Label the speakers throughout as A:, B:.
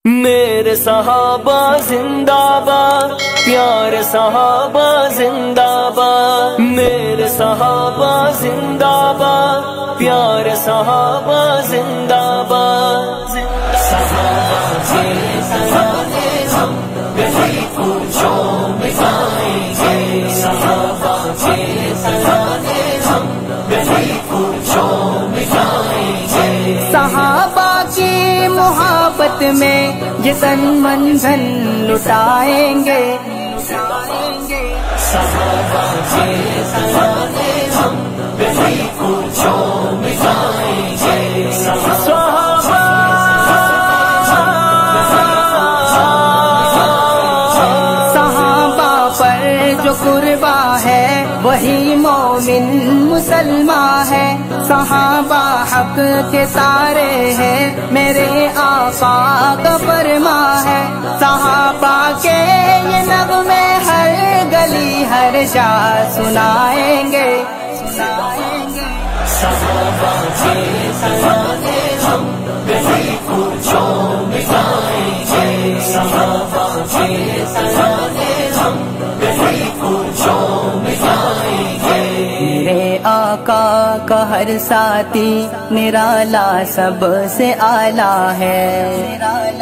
A: میرے صحابہ زندہ باد، پیارے صحابہ زندہ باد، میرے صحابہ زندہ باد، پیارے صحابہ زندہ باد۔ صحابہ کے ترانے ہم کہیں کوچوں میں گائیں گے، صحابہ کے ترانے ہم کہیں کوچوں میں گائیں گے۔
B: صحابہ کی محبت میں یہ تن من دھن لٹائیں گے،
A: صحابہ کے ترانے ہم کہیں کوچوں میں گائیں گے۔
B: صحابہ پر جو قربا ہے وہی مومن مسلمان ہے، صحابہ حق کے تارے ہیں، میرے آقا کا فرما ہے، صحابہ کے یہ نغمے ہر گلی ہر جا سنائیں گے۔
A: صحابہ کے ترانے ہم کہیں کوچوں میں گائیں گے، صحابہ کے ترانے ہم کہیں کوچوں میں گائیں گے۔
B: میرے آقا کا ہر ساتھی نرالا سب سے اعلیٰ ہے،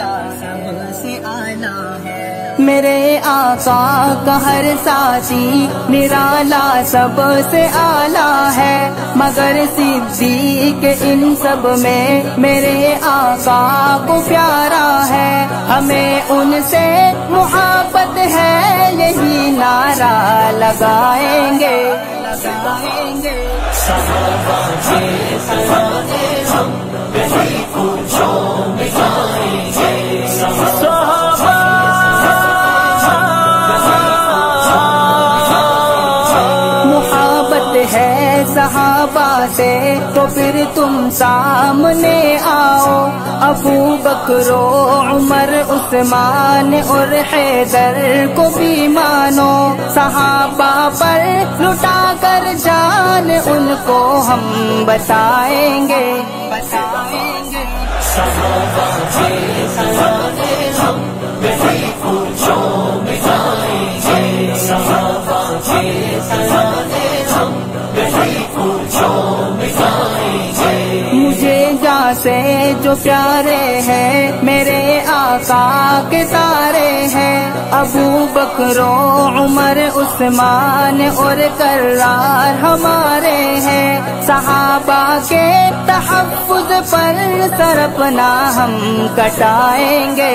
B: میرے آقا کا ہر ساتھی نرالا سب سے اعلیٰ ہے، مگر صدیق ان سب میں میرے آقا کو پیارا ہے، ہمیں ان سے محبت ہے یہی نعرہ لگائیں گے۔
A: صحابہ کے ترانے ہم کہیں کوچوں میں گائیں گے،
B: محبت ہے صحابہ سے تو پھر تم سامنے آؤ، ابو بکر و عمر عثمان اور حیدر کو بھی مانو، صحابہ پر لٹا کر جان ان کو ہم بتائیں گے۔
A: صحابہ کے ترانے ہم کہیں کوچوں میں گائیں گے، صحابہ کے ترانے ہم کہیں کوچوں میں گائیں گے۔
B: مجھے جہاں سے جو پیارے ہیں میرے آقا کے تارے ہیں، ابو بکر و عمر عثمان اور کرار ہمارے ہیں، صحابہ کے تحفظ پر سر اپنا ہم کٹائیں گے۔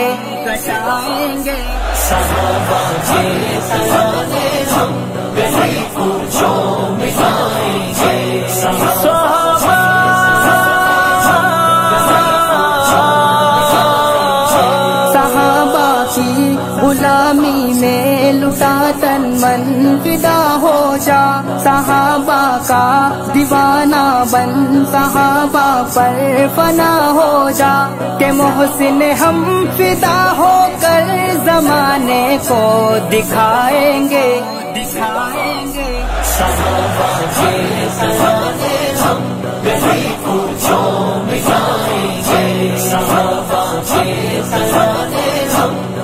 A: صحابہ کے ترانے ہم کہیں کوچوں میں گائیں گے،
B: صحابہ کی غلامی میں لٹا تن من فدا ہو جا، صحابہ کا دیوانہ بن صحابہ پر فنا ہو جا، کہ محسن ہم فدا ہو کر زمانے کو دکھائیں گے۔
A: صحابہ کے ترانے ہم کہیں کوچوں میں گائیں گے، صحابہ کے ترانے ہم